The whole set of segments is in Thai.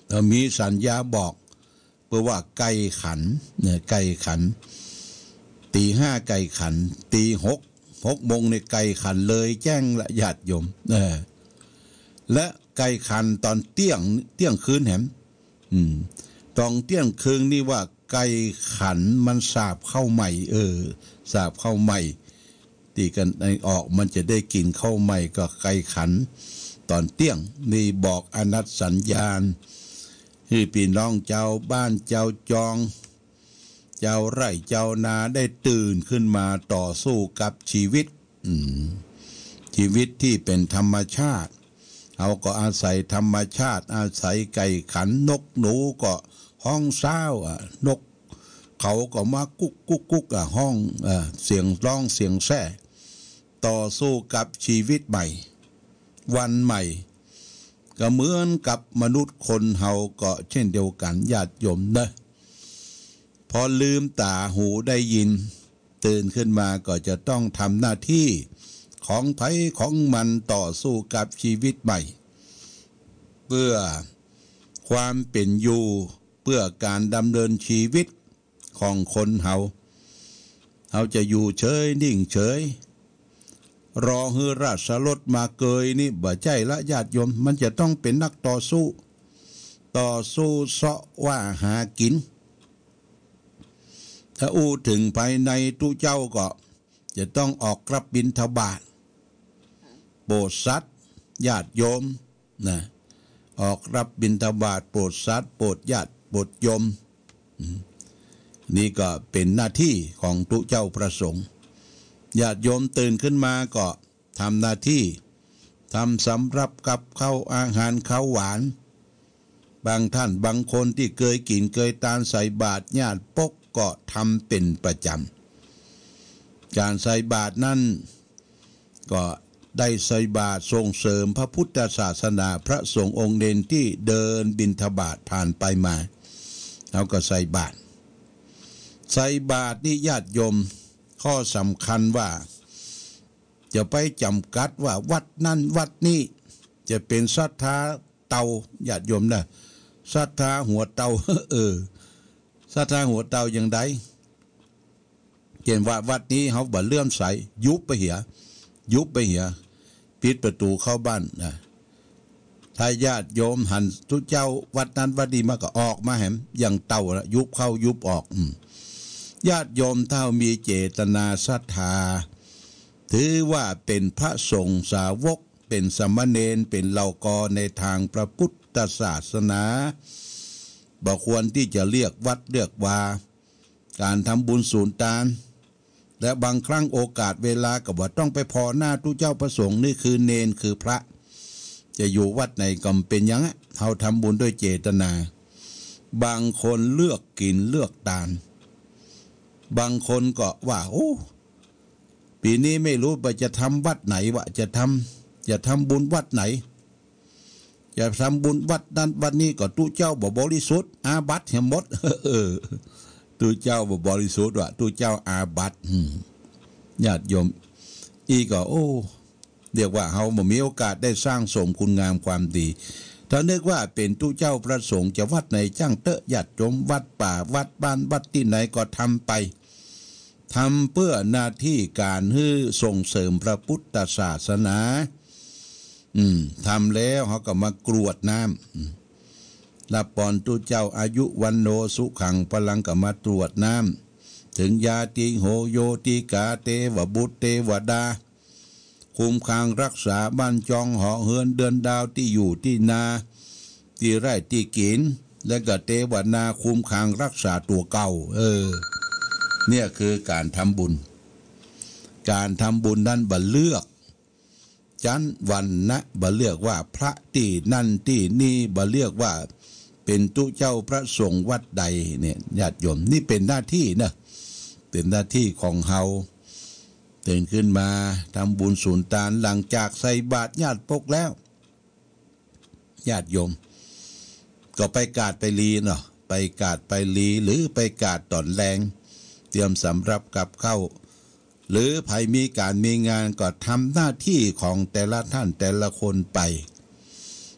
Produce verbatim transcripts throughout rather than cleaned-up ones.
มีสัญญาบอกเพื่อว่าไก่ขันเนี่ยไก่ขันตีห้าไก่ขันตีหกหกโมงในไก่ขันเลยแจ้งละญาติโยมเออและไก่ขันตอนเที่ยงเที่ยงคืนแหมอืมตอนเที่ยงคืนนี่ว่าไก่ขันมันสาบเข้าใหม่เออสาบเข้าใหม่ตีกันในออกมันจะได้กินเข้าใหม่ก็ไก่ขันตอนเที่ยงนี่บอกอนัตสัญญาณให้พี่น้องเจ้าบ้านเจ้าจองเจ้าไร่เจ้านาได้ตื่นขึ้นมาต่อสู้กับชีวิตอืมชีวิตที่เป็นธรรมชาติเขาก็อาศัยธรรมชาติอาศัยไก่ขันนกหนูก็ห้องเศร้าอ่ะนกเขาก็มากุ๊กกุ๊กกุ๊กอ่ะห้องอ่ะเสียงร้องเสียงแซ่ต่อสู้กับชีวิตใหม่วันใหม่ก็เหมือนกับมนุษย์คนเฮาก็เช่นเดียวกันญาติโยมนะพอลืมตาหูได้ยินตื่นขึ้นมาก็จะต้องทำหน้าที่ของไผของมันต่อสู้กับชีวิตใหม่เพื่อความเป็นอยู่เพื่อการดำเนินชีวิตของคนเฮาเฮาจะอยู่เฉยนิ่งเฉยรอให้ราชรถมาเกยนี่บ่ใจละญาติโยมมันจะต้องเป็นนักต่อสู้ต่อสู้เสาะว่าหากินถ้าอู้ถึงภายในตู้เจ้าก็จะต้องออกรับบิณฑบาตโปรดสัตว์ญาติโยมนะออกรับบิณฑบาตโปรดสัตว์โปรดญาติโปรดโยมนี่ก็เป็นหน้าที่ของตู้เจ้าพระสงฆ์ญาติโยมตื่นขึ้นมาก็ทำหน้าที่ทำสำรับกับข้าวอาหารข้าวหวานบางท่านบางคนที่เคยกินเคยทานใส่บาตรญาติปกก็ทำเป็นประจำการใส่บาตรนั้นก็ได้ใส่บาตรส่งเสริมพระพุทธศาสนาพระสงฆ์องค์เด่นที่เดินบิณฑบาตผ่านไปมาเขาก็ใส่บาตรใส่บาตรนี่ญาติโยมข้อสำคัญว่าจะไปจำกัดว่าวัดนั้นวัดนี้จะเป็นศรัทธาเตาญาติโยมนะศรัทธาหัวเตาเออศรัทธาหัวเตาอย่างใดเห็นว่าวัดนี้เขาบ่เลื่อมใสยุบไปเหียยุบไปเหียปิดประตูเข้าบ้านนะถ้าญาติโยมหันทุกเจ้าวัดนั้นวัดนี้มาก็ออกมาแหมอย่างเตาละยุบเข้ายุบออกอืมญาติโยมเท่ามีเจตนาศรัทธาถือว่าเป็นพระสงฆ์สาวกเป็นสมณเณรเป็นเหล่ากอในทางพระพุทธศาสนาบ่ควรที่จะเรียกวัดเรียกวาการทำบุญสูนทานและบางครั้งโอกาสเวลาก็บ่ต้องไปพอหน้าทุกเจ้าประสงค์นี่คือเนนคือพระจะอยู่วัดไหนก็เป็นอย่างนั้นเฮาทำบุญด้วยเจตนาบางคนเลือกกินเลือกทานบางคนก็ว่าโอ้ปีนี้ไม่รู้ว่าจะทำวัดไหนวะจะทำจะทำบุญวัดไหนจะทำบุญวัดนั้นวัดนี้ก็ตู้เจ้าบ่บริสุทธิ์อาบัติเห็นหมดเออตู้เจ้าบ่บริสุทธิ์วะตู้เจ้าอาบัติญาติโยมอีก็โอ้เรียกว่าเฮาบ่มีโอกาสได้สร้างสมคุณงามความดีถ้านึกว่าเป็นตู้เจ้าพระสงฆ์จะวัดไหนจ้างเตอะญาติโยมวัดป่าวัดบ้านวัดที่ไหนก็ทำไปทำเพื่อหน้าที่การให้ส่งเสริมพระพุทธศาสนาอืมทำแล้วเขาก็มากรวดน้ำรับปอนตู้เจ้าอายุวันโนสุขังพลังก็มาตรวจน้ำถึงยาติโหโยติกาเตวบุตรเทวดาคุมคางรักษาบ้านจองหอเฮือนเดือนดาวที่อยู่ที่นาที่ไร่ที่กินและก็เทวนาคุมคางรักษาตัวเก่าเออเนี่ยคือการทำบุญการทำบุญนั้นบ่เลือกจันวันนะบ่เลือกว่าพระที่นั่นที่นี่บ่เลือกว่าเป็นตู้เจ้าพระสงฆ์วัดใดเนี่ยญาติโยมนี่เป็นหน้าที่นะเป็นหน้าที่ของเฮาตื่นขึ้นมาทำบุญสูนทานหลังจากใส่บาตรญาติปกแล้วญาติโยมก็ไปกาดไปลีเนาะไปกาดไปลีหรือไปกาดตอนแรงเตรียมสำรับกับเข้าหรือใครมีการมีงานก็ทำหน้าที่ของแต่ละท่านแต่ละคนไป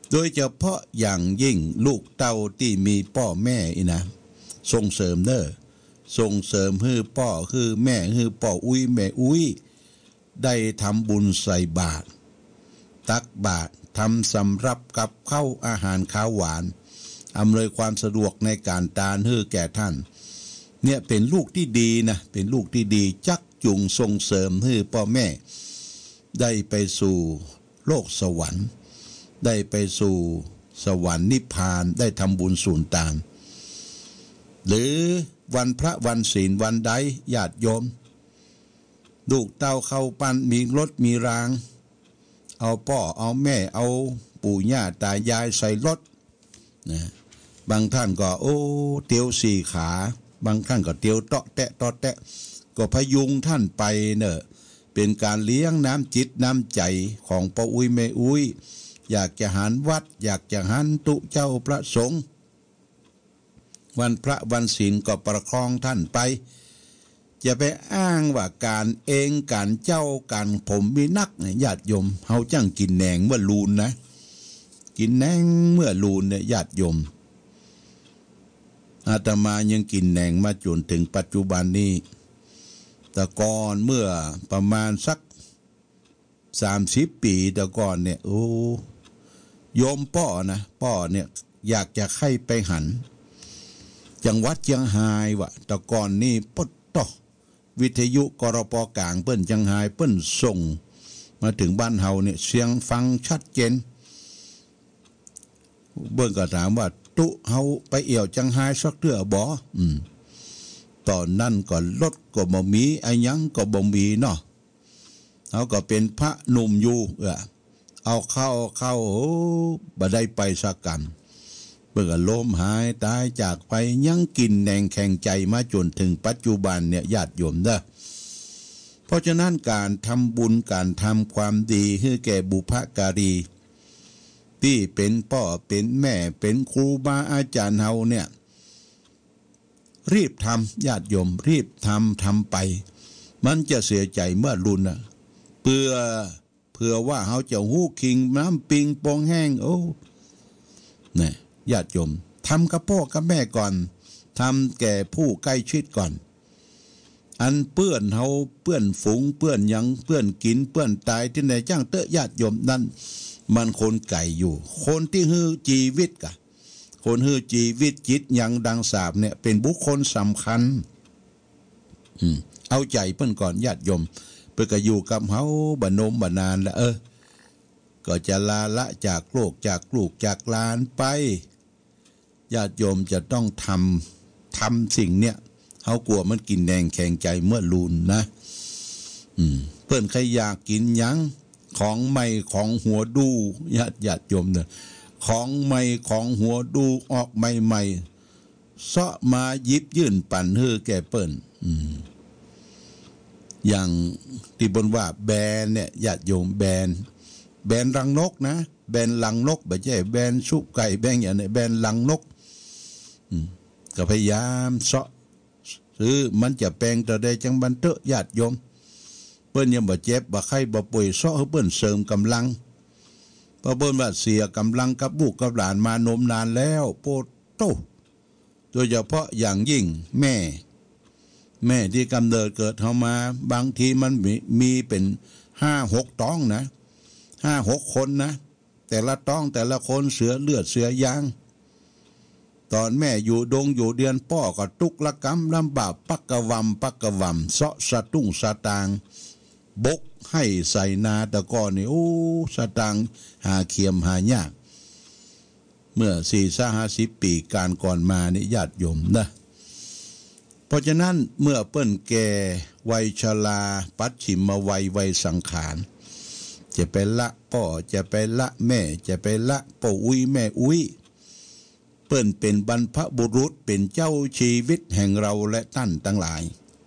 โดยเฉพาะอย่างยิ่งลูกเต้าที่มีพ่อแม่อีนะส่งเสริมเด้อส่งเสริมฮือพ่อฮือแม่ฮือพ่ออุ้ยแม่อุ้ยได้ทำบุญใส่บาตรตักบาตรทำสำรับกับข้าวอาหารข้าวหวานอำนวยความสะดวกในการทานฮือแก่ท่านเนี่ยเป็นลูกที่ดีนะเป็นลูกที่ดีจักจุงส่งเสริมฮือพ่อแม่ได้ไปสู่โลกสวรรค์ได้ไปสู่สวรรค์นิพพานได้ทำบุญสูนตามหรือวันพระวันศีลวันใดญาติโยมลูกเต้าเข้าปั้นมีรถมีรางเอาพ่อเอาแม่เอาปู่ย่าตายายใส่รถนะบางท่านก็โอ้เตียวสี่ขาบางท่านก็เตียวเตาะแตะเตาะแตะก็พยุงท่านไปเนอะเป็นการเลี้ยงน้ำจิตน้ำใจของพ่ออุ้ยแม่อุ้ยอยากจะหันวัดอยากจะหันตุเจ้าพระสงฆ์วันพระวันศีลก็ประคองท่านไปจะไปอ้างว่าการเองการเจ้าการผมมีนักญาติโยมเฮาจังกินแหนงเมื่อลูนนะกินแหนงเมื่อลูนเนี่ยญาติโยมอาตมายังกินแหนงมาจนถึงปัจจุบันนี้แต่ก่อนเมื่อประมาณสักสามสิบปีแต่ก่อนเนี่ยโอ้โยมป้อนะป้อเนี่ยอยากจะให้ไปหันจังหวัดเชียงรายว่ะแต่ก่อนนี่ปดต่อวิทยุกรปกลางเปิ้นเชียงรายเปิ้นส่งมาถึงบ้านเฮาเนี่ยเสียงฟังชัดเจนเบิ้งก็ถามว่าตุเฮาไปเอี่ยวเชียงรายสักเทื่อบ่อืมตอนนั้นก็รถก็บ่มีไอ้ยังก็บ่มีเนาะเขาก็เป็นพระหนุ่มอยู่เออเอาเข้าเข้าโอ้บ่ได้ไปสักกันเบิ่งล้มหายตายจากไปยังกินแหนงแข่งใจมาจนถึงปัจจุบันเนี่ยญาติโยมเด้อเพราะฉะนั้นการทำบุญการทำความดีให้แก่บุพการีที่เป็นพ่อเป็นแม่เป็นครูบาอาจารย์เฮาเนี่ยรีบทำญาติโยมรีบทำทำไปมันจะเสียใจเมื่อรุนนะเพื่อเพื่อว่าเขาจะหู้คิงน้ำปิงปองแห้งโอ้เนี่ยญาติโยมทำกับพ่อกับแม่ก่อนทำแก่ผู้ใกล้ชิดก่อนอันเปื้อนเขาเปื้อนฝูงเปื้อนยังเปื้อนกินเปื้อนตายที่ไหนจ้างเตอะญาติโยมนั่นมันคนไก่อยู่คนที่ฮือชีวิตกะคนฮือชีวิตจิตยังดังสาบเนี่ยเป็นบุคคลสำคัญอืมเอาใจเพิ่นก่อนญาติโยมเพื่อก็อยู่กับเฮาบนมบนานแล้วเออก็จะลาละจากโลกจากลูกจากหลานไปญาติโยมจะต้องทำทำสิ่งเนี้ยเฮากลัวมันกินแดงแข็งใจเมื่อลูนนะอืมเพิ่นใครอยากกินยังของใหม่ของหัวดูญาติญาติโยมเนี่ยของใหม่ของหัวดูออกใหม่ๆเซาะมายิบยื่นปั่นเฮือแก่เปิ้นอืมอย่างที่บนว่าแบนเนี่ยญาติโยมแบนแบนรังนกนะแบนลังนกไม่ใช่แบนชุบไก่แบนอย่างนี้แบนลังนกอืมก็พยายามเซาะหรือมันจะแปลงต่อใดจังบันเตอะญาติโยมเปิ้นยังบ่เจ็บบ่ไข้บ่ป่วยเซาะให้เปิ้นเสริมกำลังเพราะเปิ้นว่าเสียกำลังกับลูกกับหลานมานมนานแล้วโปโตโดยเฉพาะอย่างยิ่งแม่แม่ที่กำเนิดเกิดเฮามาบางทีมันมีมีเป็นห้าหกต้องนะห้าหกคนนะแต่ละต้องแต่ละคนเสือเลือดเสือยางตอนแม่อยู่ดงอยู่เดือนพ่อก็ทุกละกรรมลำบากปักกะวำปักกะวำเสาะสะตุ้งสะตางบกให้ใส่นาแต่ก่อนนี่โอ้สะตางหาเขียมหายากเมื่อสี่สห้าสิบปีการก่อนมานี่ญาติโยมนะเพราะฉะนั้นเมื่อเปิ้นแก่วัยชราปัจฉิมวัยวัยสังขารจะไปละพ่อจะไปละแม่จะไปละปู่อุ้ยแม่อุ้ยเปิ้นเป็นบรรพบุรุษเป็นเจ้าชีวิตแห่งเราและท่านทั้งหลาย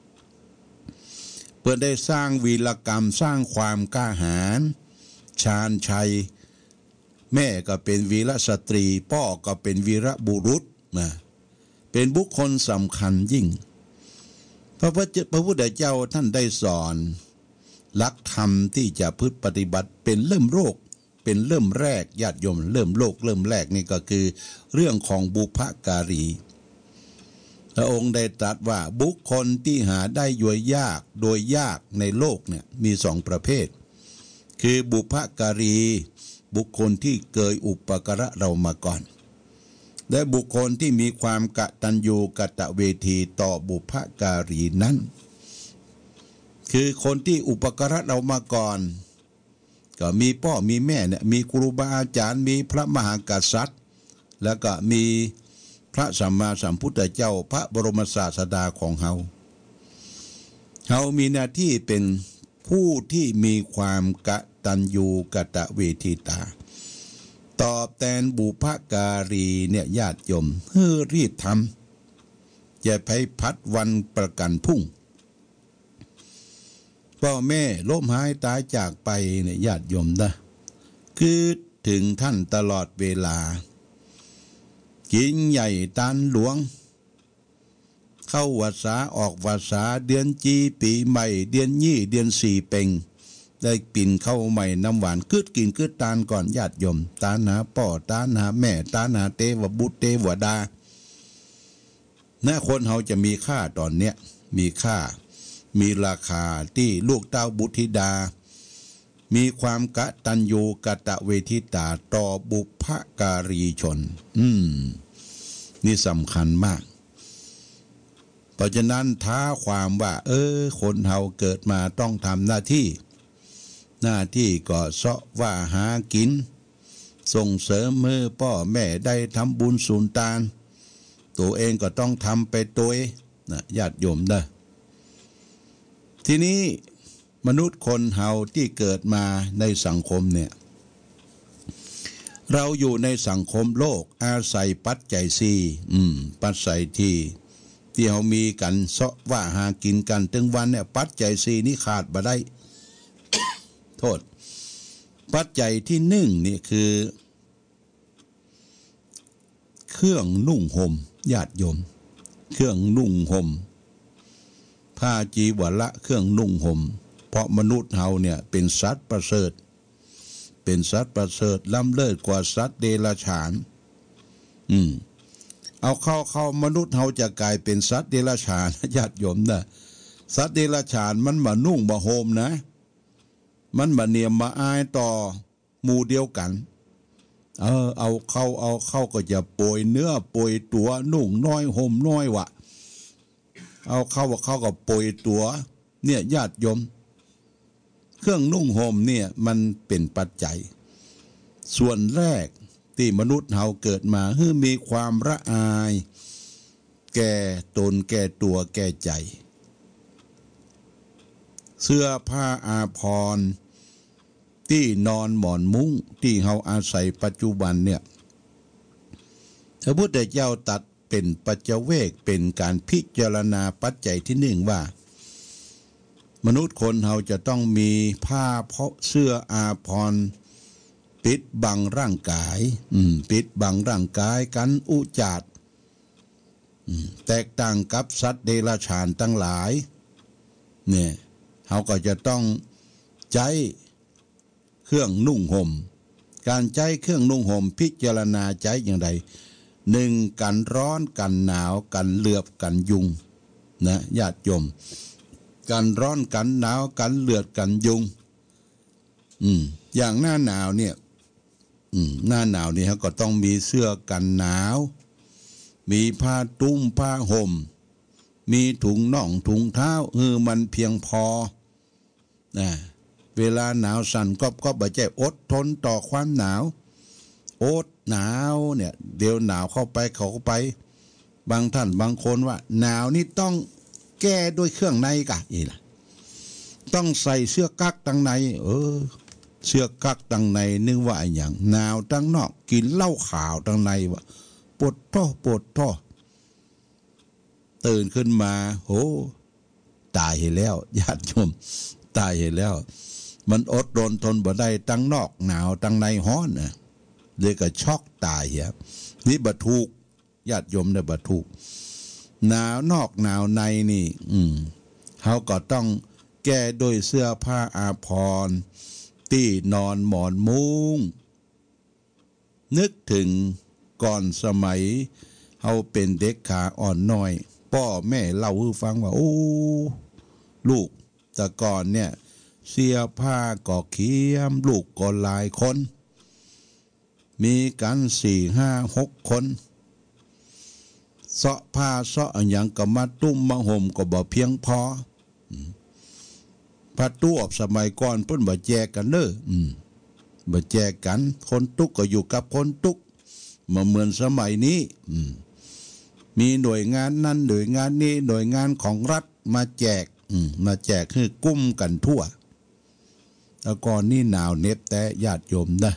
เปิ้นได้สร้างวีรกรรมสร้างความกล้าหาญชาญชัยแม่ก็เป็นวีรสตรีพ่อก็เป็นวีรบุรุษนะเป็นบุคคลสำคัญยิ่งพระพุทธเจ้าท่านได้สอนหลักธรรมที่จะพึงปฏิบัติเป็นเริ่มโรคเป็นเริ่มแรกญาติโยมเริ่มโลกเริ่มแรกนี่ก็คือเรื่องของบุพการีพระองค์ได้ตรัสว่าบุคคลที่หาได้โดยยากโดยยากในโลกเนี่ยมีสองประเภทคือบุพการีบุคคลที่เคยอุปการะเรามาก่อนและบุคคลที่มีความกตัญญูกตเวทีต่อบุพการีนั้นคือคนที่อุปการะเรามาก่อนก็มีพ่อมีแม่เนี่ยมีครูบาอาจารย์มีพระมหากษัตริย์แล้วก็มีพระสัมมาสัมพุทธเจ้าพระบรมศาสดาของเฮาเฮามีหน้าที่เป็นผู้ที่มีความกตัญญูกตเวทีตาตอบแทนบุพการีเนี่ยญาติโยมเฮ้อรีบทำอย่าไปพัดวันประกันพรุ่งพ่อแม่ล้มหายตายจากไปเนี่ยญาติโยมนะคือถึงท่านตลอดเวลากินใหญ่ตานหลวงเข้าวัดษาออกวัดษาเดือนจีปีใหม่เดือนยี่เดือนสี่เป่งได้ปิ่นเข้าใหม่น้ำหวานกึดกินกึดตานก่อนญาติโยมตาหนาพ่อตาหนาแม่ตาหนาเตวบุตรเตวดาหน้าคนเขาจะมีค่าตอนเนี้ยมีค่ามีราคาที่ลูกเต้าบุตรธิดามีความกตัญญูกตเวทิตาต่อบุพการีชนอืมนี่สำคัญมากเพราะฉะนั้นท้าความว่าเออคนเฮาเกิดมาต้องทำหน้าที่หน้าที่ก็เสาะว่าหากินส่งเสริมมือพ่อแม่ได้ทำบุญสุนทานตัวเองก็ต้องทำไปตัวเองนะญาติโยมเด้อทีนี้มนุษย์คนเฮาที่เกิดมาในสังคมเนี่ยเราอยู่ในสังคมโลกอาศัยปัจจัยสี่อืมปัจจัยที่ที่เฮามีกันเสาะว่าหากินกันถึงวันเนี่ยปัจจัยสี่นี้ขาดบ่ได้ โทษปัจจัยที่หนึ่งนี่คือเครื่องนุ่งห่มญาติโยมเครื่องนุ่งห่มผ้าจีวรละเครื่องนุ่งห่มเพราะมนุษย์เฮาเนี่ยเป็นสัตว์ประเสริฐเป็นสัตว์ประเสริฐล้ำเลิศกว่าสัตว์เดรัจฉานอืมเอาเข้าเข้ามนุษย์เฮาจะกลายเป็นสัตว์เดรัจฉานญาติโยมนะสัตว์เดรัจฉานมันมานุ่งมาห่มนะมันมาเนียมมาอายต่อหมู่เดียวกันเออเอาเข้าเอาเข้าก็จะโปรยเนื้อโปรยตัวนุ่งน้อยห่มน้อยวะเอาเข้าว่าเข้ากับโปรยตัวเนี่ยญาติโยมเครื่องนุ่งห่มเนี่ยมันเป็นปัจจัยส่วนแรกที่มนุษย์เฮาเกิดมาให้มีความละอายแก่ตนแก่ตัวแก่ใจเสื้อผ้าอาภรณ์ที่นอนหมอนมุ้งที่เฮาอาศัยปัจจุบันเนี่ยพระพุทธเจ้าตรัสเป็นปัจเจเวกเป็นการพิจารณาปัจจัยที่หนึ่งว่ามนุษย์คนเฮาจะต้องมีผ้าเพาะเสื้ออาภรณ์ปิดบังร่างกายอืมปิดบังร่างกายกันอุจาดแตกต่างกับสัตว์เดรัจฉานทั้งหลายเนี่ยเฮาก็จะต้องใช้เครื่องนุ่งห่มการใช้เครื่องนุ่งห่มพิจารณาใช้อย่างไรหนึ่งกันร้อนกันหนาวกันเหลือบกันยุงนะญาติโยมกันร้อนกันหนาวกันเลือดกันยุงอืมอย่างหน้าหนาวเนี่ยอืมหน้าหนาวนี่ฮะก็ต้องมีเสื้อกันหนาวมีผ้าตุ้มผ้าห่มมีถุงน่องถุงเท้าเออมันเพียงพอนะเวลาหนาวสั่นก็ก็บ่ใจอดทนต่อความหนาวอดหนาวเนี่ยเดี๋ยวหนาวเข้าไปเขาก็ไปบางท่านบางคนว่าหนาวนี่ต้องแก้ด้วยเครื่องในกะนี่ล่ะต้องใส่เสื้อกั๊กตั้งในเออเสื้อกั๊กตั้งในนึกว่าอย่างหนาวตั้งนอกกินเหล้าขาวตั้งในวะปวดท้อปวดท้อตื่นขึ้นมาโหตายเห็นแล้วญาติโยมตายเห็นแล้วมันอดรนทนบ่ได้ตั้งนอกหนาวตั้งในฮ้อนน่ะเลยก็ช็อกตายครับนี่บ่ถูกญาติโยมได้บ่ถูกหนาวนอกหนาวในนี่อืมเขาก็ต้องแก้ด้วยเสื้อผ้าอาภรณ์ที่นอนหมอนมุ้งนึกถึงก่อนสมัยเฮาเป็นเด็กขาอ่อนน้อยพ่อแม่เล่าให้ฟังว่าโอ้ลูกแต่ก่อนเนี่ยเสียผ้าก่อเขียมลูกก็หลายคนมีกันสี่ห้าหกคนเสาะผ้าเสาะอันยังก็มาตุ้มมาห่มก็บ่เพียงพอพระตู้อบสมัยก่อนเพิ่นบ่แจกกันเด้ออืมบ่แจกกันคนตุกก็อยู่กับคนตุกมาเหมือนสมัยนี้อืมมีหน่วยงานนั้นหน่วยงานนี้หน่วยงานของรัฐมาแจกอืมมาแจกให้กุ้มกันทั่วแต่ก่อนนี่หนาวเหน็บแต่ญาติโยมนะ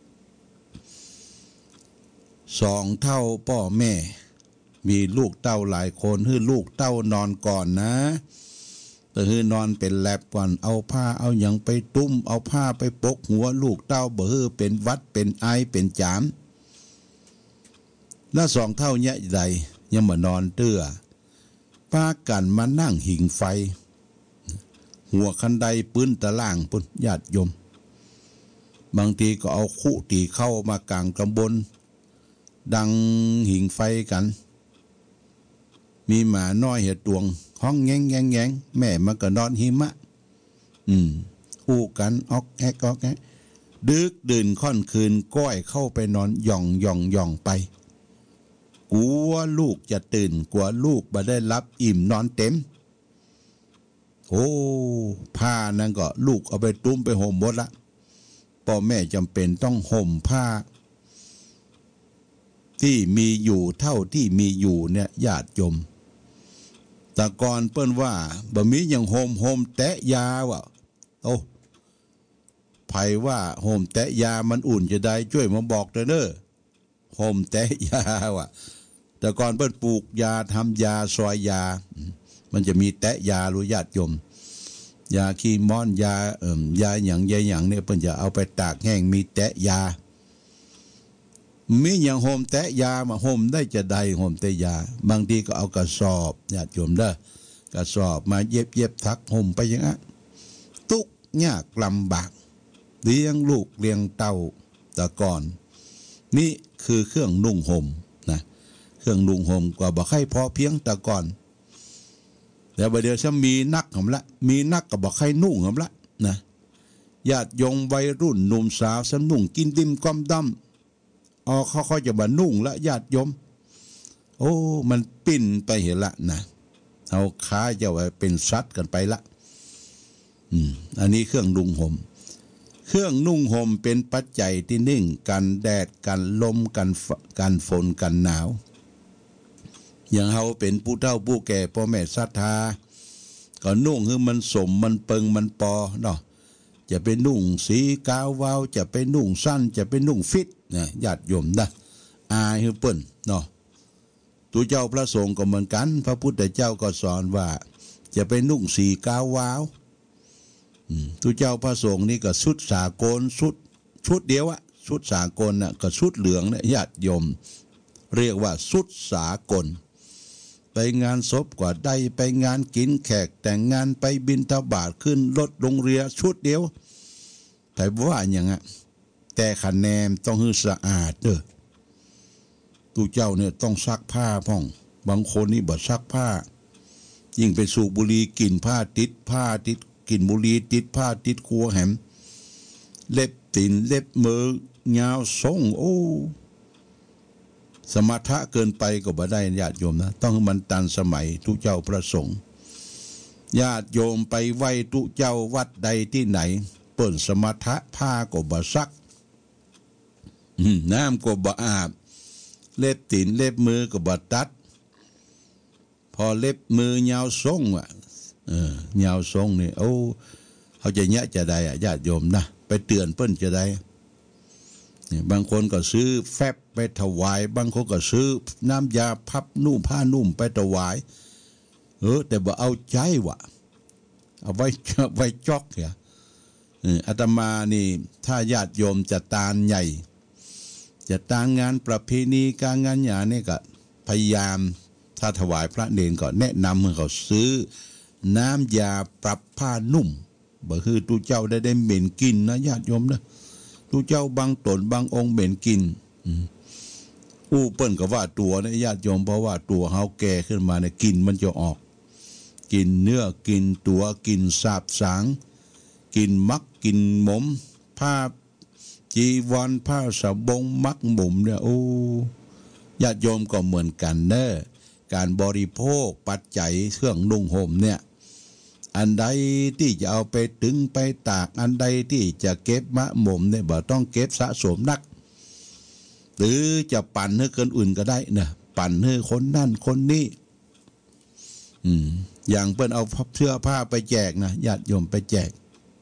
สองเท่าพ่อแม่มีลูกเต้าหลายคนให้ลูกเต้านอนก่อนนะแต่ให้นอนเป็นแลบก่อนเอาผ้าเอาอย่างไปตุ้มเอาผ้าไปปกหัวลูกเต้าเบื่อเป็นวัดเป็นไอเป็นจามแล้วสองเท่าเนี่ยใดยังมานอนเตื้อป้ากันมานั่งหิงไฟหัวคันไดปืนตะล่างปุ่นญาติโยมบางทีก็เอาคู่ตีเข้ามากลางตำบลดังหิงไฟกันมีหมาน้อยเห็ดดวงห้องแงงแงงแงงแม่มันก็นอนหิมะอืมคู่กันออกแอกออกแอกดึกดื่นค่อนคืนก้อยเข้าไปนอนหย่องหย่องหย่องไปกลัวลูกจะตื่นกลัวลูกมาได้รับอิ่มนอนเต็มโอ้ผ้านั่นก็ลูกเอาไปตุ้มไปห่มหมดละพ่อแม่จำเป็นต้องห่มผ้าที่มีอยู่เท่าที่มีอยู่เนี่ยญาติโยมแต่ก่อนเปิ้นว่าบ่มีอย่างโฮมโฮมแตะยาว่ะโอ้ไผว่าโฮมแตะยามันอุ่นจะได้ช่วยมาบอกเด้อโฮมแตะยาว่ะแต่ก่อนเปิ้นปลูกยาทำยาซอยยามันจะมีแตะยาหรือญาติโยมยาขี้ม้อนยาเอิ่มยาหยังยาหยังเนี่ยเปิ้นจะเอาไปตากแห้งมีแตะยามีอย่างโฮมแตะยามาโฮมได้จะได้โฮมแตะยาบางทีก็เอากระสอบญาติโยมเด้อกระสอบมาเย็บเย็บทักโฮมไปอย่างนั้นทุกข์ยากลำบากเลี้ยงลูกเลี้ยงเต้าแต่ก่อนนี่คือเครื่องนุ่งห่มนะเครื่องนุ่งห่มกว่าบ่ใครพอเพียงแต่ก่อนแต่บัดเดี๋ยวจะมีนักหำละมีนักก็บ่ใครนุ่งหำละนะญาติโยมวัยรุ่นหนุ่มสาวสนุ่งกินดิ้มก้อมดำอ๋อเขาเขาจะมานุ่งละญาติโยมโอ้มันปิ้นไปเห็นละนะเอาค้าจะไว้เป็นซัดกันไปละอืมอันนี้เครื่องนุ่งห่มเครื่องนุ่งห่มเป็นปัจจัยที่นึ่งกันแดดกันลมกันกันฝนกันหนาวอย่างเฮาเป็นผู้เฒ่าผู้แก่พ่อแม่ศรัทธาก็นุ่งให้มันสมมันเปิงมันปอเนาะจะไปนุ่งสีกาววาวจะไปนุ่งสั้นจะไปนุ่งฟิตนะญาติโยมนะอายให้เปิ้นเนาะตัวเจ้าพระสงฆ์ก็เหมือนกันพระพุทธเจ้าก็สอนว่าจะไปนุ่งสีกาววาวตัวเจ้าพระสงฆ์นี่ก็ชุดสากลชุดชุดเดียวอะชุดสากลน่ะก็ชุดเหลืองเนี่ยญาติโยมเรียกว่าชุดสากลไปงานศพกว่าได้ไปงานกินแขกแต่งงานไปบิณฑบาตขึ้นรถลงเรือชุดเดียวแต่ว่าอย่างอ่ะแต่คะแนนต้องให้สะอาดเด้อตูเจ้าเนี่ยต้องซักผ้าพ่องบางคนนี่บ่ซักผ้ายิ่งไปสูบบุหรี่กลิ่นผ้าติดผ้าติดกลิ่นบุหรี่ติดผ้าติดครัวแหมเล็บตีนเล็บมือยาวทรงโอ้สมถะเกินไปก็บ่ได้ญาติโยมนะต้องให้มันตันสมัยทุเจ้าพระสงฆ์ญาติโยมไปไหว้ทุเจ้าวัดใดที่ไหนเปิ่นสมถะผ้าก็บ่ซักน้ำก็บ่อาบเล็บตีนเล็บมือก็บ่ตัดพอเล็บมือยาวทรงอ่ะเออยาวทรงนี่โอ้เขาจะแยะจะได้อ่ะญาติโยมนะไปเตือนเปิ้นจะได้บางคนก็ซื้อแฟบไปถวายบางคนก็ซื้อน้ำยาพับนุ่มผ้านุ่มไปถวายเออแต่บ่เอาใจวะเอาไว้ไว้จอกเนี่ยอาตมานี่ถ้าญาติโยมจะตานใหญ่จะตานงานประเพณีการงานหยานี่ก็พยายามถ้าถวายพระเนรก็แนะนำให้เขาซื้อน้ำยาปรับผ้านุ่มบ่คือตุเจ้าได้ได้เหม็นกินนะญาติโยมนะตุเจ้าบางตนบางองค์เหม็นกินอู้เปิ้นก็ว่าตัวนะญาติโยมเพราะว่าตัวเฮาแก่ขึ้นมาเนี่ยกินมันจะออกกินเนื้อกินตัวกินสาบสางกินมักกินหมมผ้าจีวรผ้าสบงมักหมุมเนี่ยโอ้ญาติโยมก็เหมือนกันเนอะการบริโภคปัจจัยเครื่องนุ่งห่มเนี่ยอันใดที่จะเอาไปตึงไปตากอันใดที่จะเก็บมะหม่มเนี่ยบ่ต้องเก็บสะสมนักหรือจะปั่นให้เกินอื่นก็ได้นะปั่นให้คนนั่นคนนี้อืมอย่างเปิ้นเอาเสื้อผ้าไปแจกนะญาติโยมไปแจก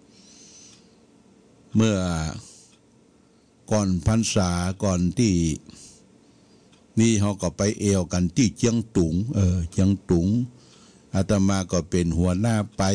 เมื่อก่อนพรรษาก่อนที่นี่เขาก็ไปเอวกันที่เชียงตุงเออเชียงตุงอาตมาก็เป็นหัวหน้าไป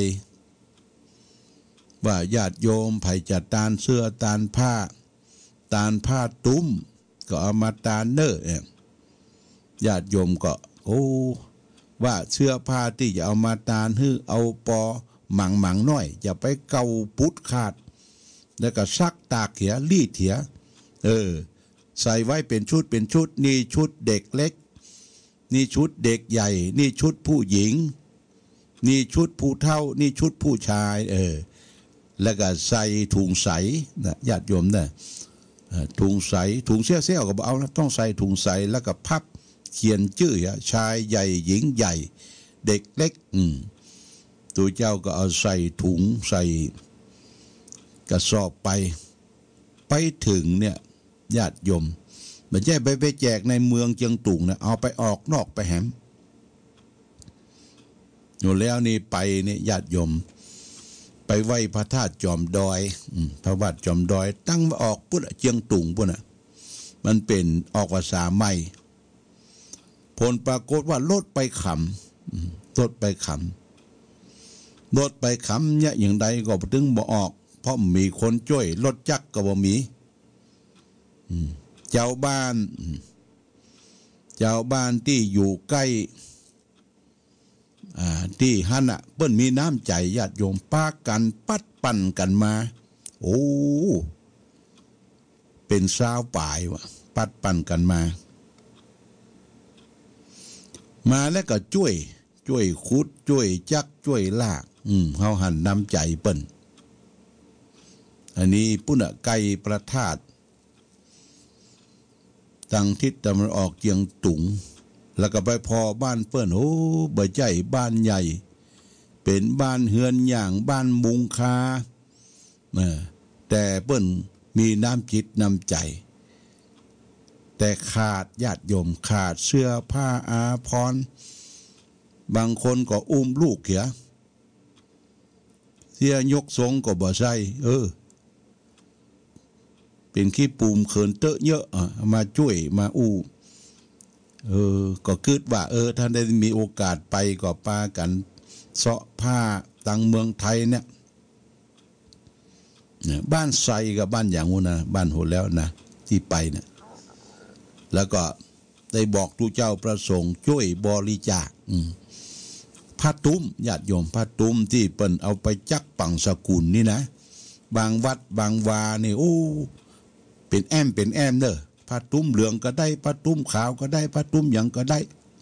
ว่าญาติโยมไผจะตานเสื้อตานผ้าตานผ้าตุ้มก็เอามาตานเนอญาติโยมก็โอ้ว่าเสื้อผ้าที่จะเอามาตานฮื้อเอาปอหมังหมังน้อยอย่าไปเกาปุดขาดแล้วก็ซักตากเขียรีดเขียเออใส่ไว้เป็นชุดเป็นชุดนี่ชุดเด็กเล็กนี่ชุดเด็กใหญ่นี่ชุดผู้หญิงนี่ชุดผู้เฒ่านี่ชุดผู้ชายเออแล้วก็ใส่ถุงใสนะญาติโยมนะถุงใสถุงเสี้ยวเสี้ยวก็บอกเอานะต้องใส่ถุงใสแล้วก็พับเขียนชื่อชายใหญ่หญิงใหญ่เด็กเล็กอืมตัวเจ้าก็เอาใส่ถุงใส่กระสอบไปไปถึงเนี่ยญาติโยมไม่ใช่ไปไปแจกในเมืองเชียงตุงนะเอาไปออกนอกไปแหมอยู่แล้วนี่ไปเนี่ยญาติโยมไปไหว้พระธาตุจอมดอยพระวัดจอมดอยตั้งมาออกปุ๊บเชียงตุงปุ๊บน่ะมันเป็นออกภาษาใหม่ผลปรากฏว่ารถไปขำรถไปขำรถไปขำเนี่ยอย่างใดก็ถึงบ่ออกเพราะมีคนช่วยรถจักรก็บ่มีเจ้าบ้านเจ้าบ้านที่อยู่ใกล้ที่ฮั่นอ่ะเปิ้นมีน้ำใจญาติโยมป้ากันปัดปั่นกันมาโอ้เป็นสาวป่ายวะปัดปั่นกันมามาแล้วก็ช่วยช่วยขุดช่วยจักช่วยลากอืมเฮาหันน้ำใจเปิ้นอันนี้ปุ้นไก่ประทาดทางทิศตะวันออกเจียงตุงแล้วก็ไปพอบ้านเปิ้นโอ้บ่ใจบ้านใหญ่เป็นบ้านเฮือนอย่างบ้านมุงคาแต่เปิ้นมีน้ำจิตน้ำใจแต่ขาดญาติโยมขาดเสื้อผ้าอาภรณ์บางคนก็อุ้มลูกเขียเสียยกทรงก็บ่ใช่เออเป็นขี้ปูมเขินเตอะเยอะมาช่วยมาอู้เออก็คิดว่าเออท่านได้มีโอกาสไปก็ปากันเสาะผ้าตังเมืองไทยเนี่ยบ้านไซกับบ้านอย่างงูนะบ้านโหแล้วนะที่ไปเนี่ยแล้วก็ได้บอกทูเจ้าประสงค์ช่วยบริจาคผ้าตุ้มญาติโยมผ้าตุ้มที่เปิ้นเอาไปจักปังสกุลนี่นะบางวัดบางวานี่โอ้เป็นแอมเป็นแอมเด้อผ้าตุ้มเหลืองก็ได้ผ้าตุ้มขาวก็ได้ผ้าตุ้มหยังก็ได้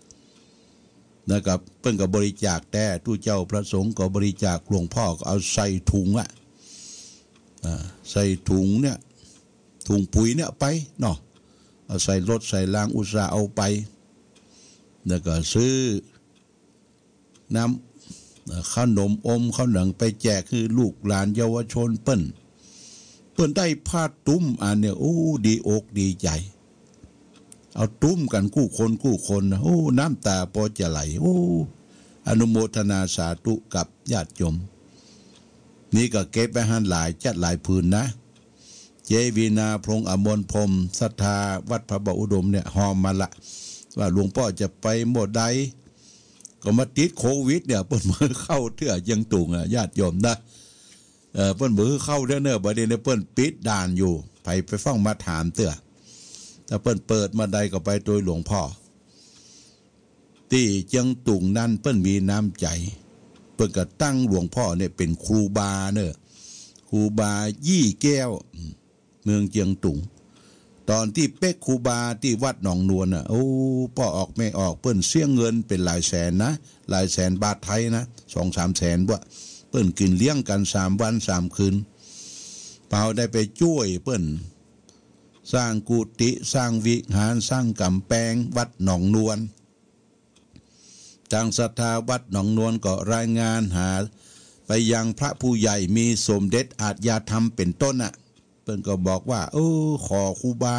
นะครับเปิ้นก็บริจาคแต่ทูเจ้าประสงค์ก็บริจาคหลวงพ่อก็เอาใส่ถุงอะใส่ถุงเนี่ยถุงปุ๋ยเนี่ยไปเนาะเอาใส่รถใส่รางอุตสาห์เอาไปแล้วก็ซื้อน้ำขนมอมข้าวหนังไปแจกคือลูกหลานเยาวชนเปิ้นเปิ้นได้ผ้าตุ้มอันเนี่ยโอ้ดีอกดีใจเอาตุ้มกันกู้คนกู้คนนะโอ้น้ำตาพอจะไหลโอ้อนุโมทนาสาธุกับญาติโยมนี่ก็เก็บไปหันหลายจัดหลายพื้นนะเจวีนาพงอมรพรมศรัทธาวัดพระบาอุดมเนี่ยหอมมาละว่าหลวงพ่อจะไปหมดใดก็มาติดโควิดเนี่ยเปิ้นมือเข้าเถื่อยังตุงอ่ะญาติโยมนะเออเปิ้นมือเข้าเด้อเนอะบัดนี้เปิ้นปิดด่านอยู่ไปไปฟังมาถามเตื้อถ้าเปิ้นเปิดมาใดก็ไปโดยหลวงพ่อที่เจียงตุงนั่นเปิ้นมีน้ำใจเปิดก็ตั้งหลวงพ่อเนี่ยเป็นครูบาเนอะครูบายี่แก้วเมืองเจียงตุงตอนที่เป๊กครูบาที่วัดหนองนวลน่ะโอ้พ่อออกไม่ออกเปิ้นเสี่ยงเงินเป็นหลายแสนนะหลายแสนบาทไทยนะสองสามแสนบ่เปิ้นกินเลี้ยงกันสามวันสามคืนเปล่าได้ไปช่วยเปิ้นสร้างกุฏิสร้างวิหารสร้างกำแพงวัดหนองนวลทางศรัทธาวัดหนองนวลก็รายงานหาไปยังพระผู้ใหญ่มีสมเด็จอาจยาธรรมเป็นต้นน่ะเพิ่นก็บอกว่าเออขอครูบา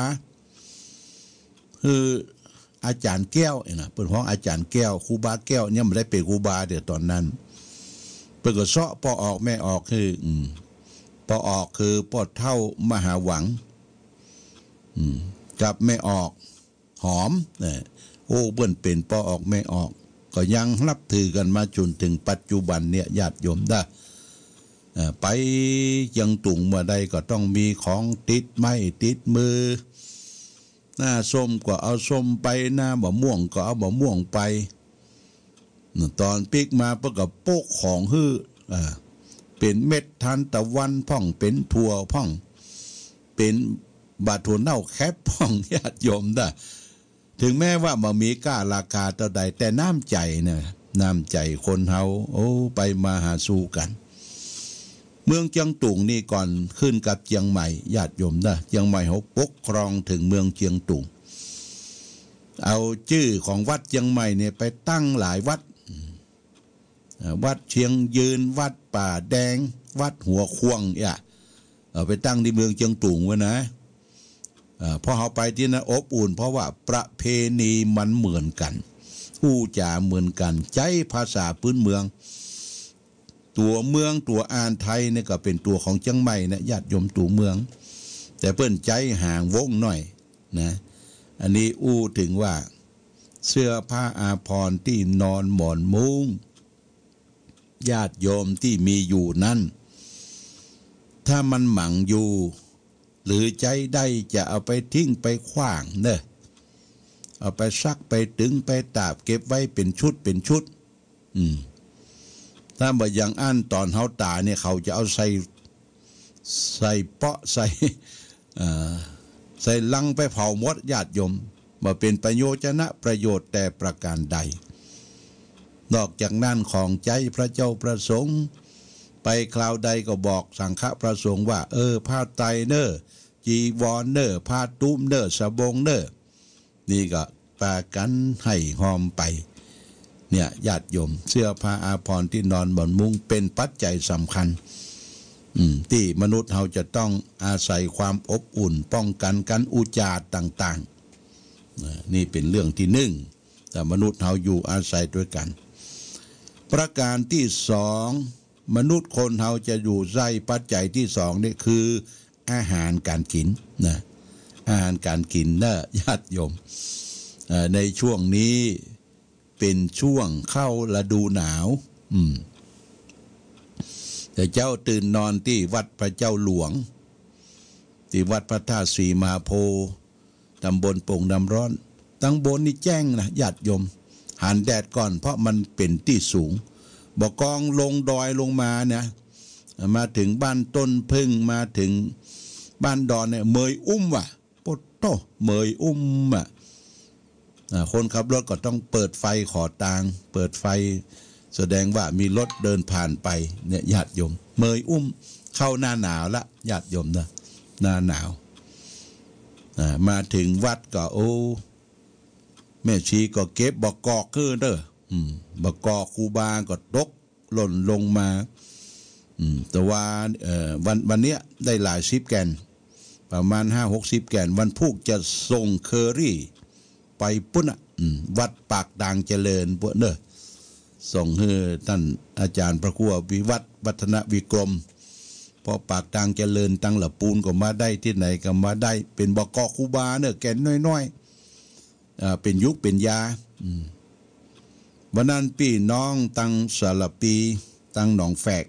คืออาจารย์แก้วนะเปิ้นของอาจารย์แก้วครูบาแก้วเนี่ยไม่ได้เป็นครูบาเดี๋ยวตอนนั้นเปิ้นก็เซาะพอออกแม่ออกคืออืมพอออกคือพ่อเท่ามหาหวังอืมกับแม่ออกหอมเนี่ยโอ้เปิ้นเป็นพอออกแม่ออกก็ยังรับถือกันมาจนถึงปัจจุบันเนี่ยญาติโยมได้ไปยังตุงเมื่อใดก็ต้องมีของติดไม้ติดมือหน้าส้มก็เอาส้มไปหน้าบะม่วงก็เอาบะม่วงไปตอนปิกมาเพื่อกับโป๊กของฮื้อเป็นเม็ดทานตะวันพ่องเป็นถั่วพ่องเป็นบาถั่วเน่าแคบพ่องญาติโยมได้ถึงแม้ว่ามันมีก้าราคาเท่าใดแต่น้ำใจเนี่ยน้ำใจคนเฮาโอ้ไปมาหาสู่กันเมืองเจียงตุงนี่ก่อนขึ้นกับเจียงใหม่ญาติโยมนะเจียงใหม่เขาปกครองถึงเมืองเจียงตุงเอาชื่อของวัดเจียงใหม่เนี่ยไปตั้งหลายวัดวัดเชียงยืนวัดป่าแดงวัดหัวควงอ่ะเอาไปตั้งที่เมืองเจียงตุงไว้นะพอเขาไปที่นั่นอบอุ่นเพราะว่าประเพณีมันเหมือนกันอู้จาเหมือนกันใจภาษาพื้นเมืองตัวเมืองตัวอ่านไทยเนี่ยก็เป็นตัวของเชียงใหม่นะญาติโยมตัวเมืองแต่เปิ้นใจห่างวงหน่อยนะอันนี้อู้ถึงว่าเสื้อผ้าอาภรณ์ที่นอนหมอนมุ้งญาติโยมที่มีอยู่นั้นถ้ามันหมั่งอยู่หรือใจได้จะเอาไปทิ้งไปขว้างเนอะเอาไปซักไปตึงไปตากเก็บไว้เป็นชุดเป็นชุดอืมถ้าบ่อย่างอันตอนเฮาตาเนี่ยเขาจะเอาใส่ใส่เปาะใส่ใส่ลังไปเผาหมดญาติโยมบ่เป็นประโยชน์นะประโยชน์แต่ประการใดนอกจากนั้นของใจพระเจ้าประสงค์ไปคราวใดก็บอกสังฆประสงค์ว่าเออผ้าไตรเนอจีวรเนอผ้าตุ้มเนอสบงเนอนี่ก็ปากันให้หอมไปเนี่ยญาติโยมเสื้อผ้าอาภรณ์ที่นอนบนมุ้งเป็นปัจจัยสำคัญที่มนุษย์เราจะต้องอาศัยความอบอุ่นป้องกันการอุจาร์ต่างๆนี่เป็นเรื่องที่หนึ่งแต่มนุษย์เราอยู่อาศัยด้วยกันประการที่สองมนุษย์คนเราจะอยู่ใส่ปัจจัยที่สองนี่คืออาหารการกินนะอาหารการกินนะญาติโยมในช่วงนี้เป็นช่วงเข้าฤดูหนาวอืมแต่เจ้าตื่นนอนที่วัดพระเจ้าหลวงที่วัดพระธาตุสีมาโพตำบลโป่งน้ำร้อนตั้งบนนี่แจ้งนะญาติโยมหันแดดก่อนเพราะมันเป็นที่สูงบ่กองลงดอยลงมาเนี่ยมาถึงบ้านต้นพึ่งมาถึงบ้านดอนเนี่ยเมยอุ้มว่ะโปโตเมยอุ้มอ่ะคนขับรถก็ต้องเปิดไฟขอทางเปิดไฟแสดงว่ามีรถเดินผ่านไปเนี่ยญาติโยมเมยอุ้มเข้าหน้าหนาวละญาติโยมนะหน้าหนาวมาถึงวัดก็โอ้แม่ชีก็เก็บบอกกอกคือเด้อบอกกอกครูบาก็ตกหล่นลงมาแต่ว่าวันวันนี้ได้หลายสิบแกนประมาณห้าหกสิบแกนวันพุธจะส่งเคอรี่ไปปุ้นอ่ะวัดปากด่างเจริญพวกเนอะส่งให้ท่านอาจารย์พระครูวิวัฒน์วัฒนวิกรมพอปากด่างเจริญตั้งหละปูนก็มาได้ที่ไหนก็มาได้เป็นบอกกอครูบาเนอะแกนน้อยๆอ่าเป็นยุคเป็นยาวันนั้นพี่น้องตั้งสารปีตั้งหนองแฝก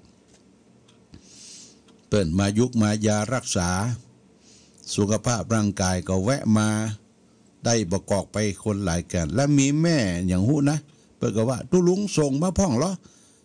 เปิดมายุคมายารักษาสุขภาพร่างกายก็แวะมาได้ประกอบไปคนหลายกันและมีแม่อย่างหู้นะเปิดก็ว่าตุลุงส่งมาพ่องเหรอ